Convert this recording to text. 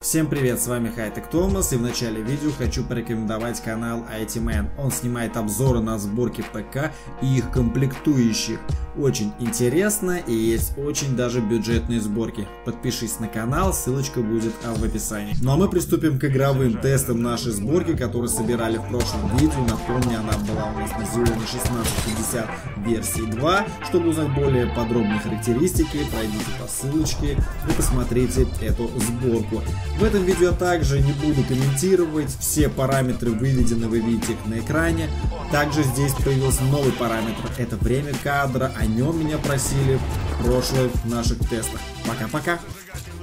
Всем привет, с вами Хайтек Томас, и в начале видео хочу порекомендовать канал IT-Man. Он снимает обзоры на сборки ПК и их комплектующих. Очень интересно и есть очень даже бюджетные сборки. Подпишись на канал, ссылочка будет в описании. Ну а мы приступим к игровым тестам нашей сборки, которую собирали в прошлом видео. Напомню, она была у нас на Xeon 1650 версии 2. Чтобы узнать более подробные характеристики, пройдите по ссылочке и посмотрите эту сборку. В этом видео я также не буду комментировать, все параметры выведены, вы видите их на экране. Также здесь появился новый параметр, это время кадра, о нем меня просили в прошлых наших тестах. Пока-пока!